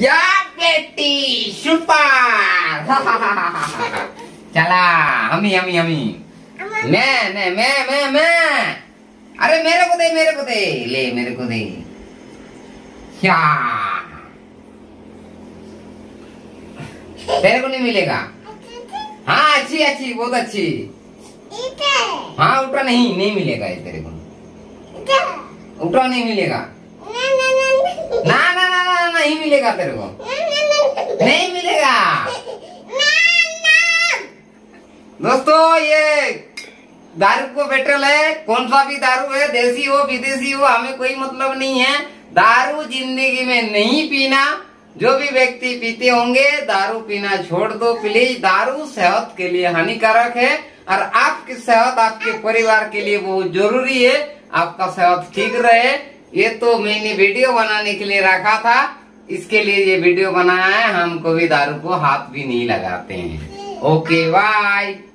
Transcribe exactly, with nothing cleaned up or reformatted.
या बेटी सुपर। चला हमी हमी हमी मैं मैं मैं मैं मैं अरे मेरे को दे मेरे को दे ले मेरे को दे। क्या तेरे को नहीं मिलेगा? हाँ अच्छी अच्छी बहुत अच्छी। हाँ उल्टा नहीं नहीं मिलेगा ये तेरे को, उल्टा नहीं मिलेगा। ना ना ना ना नहीं मिलेगा तेरे को, नहीं मिलेगा। दोस्तों ये दारू को पेट्रोल है, कौन सा भी दारू है, देसी हो विदेशी हो हमें कोई मतलब नहीं है। दारू जिंदगी में नहीं पीना। जो भी व्यक्ति पीते होंगे दारू पीना छोड़ दो प्लीज। दारू सेहत के लिए हानिकारक है और आपकी सेहत आपके परिवार के लिए बहुत जरूरी है। आपका सेहत ठीक रहे ये तो मैंने वीडियो बनाने के लिए रखा था, इसके लिए ये वीडियो बनाया है। हम कभी दारू को हाथ भी नहीं लगाते हैं। Okay bye.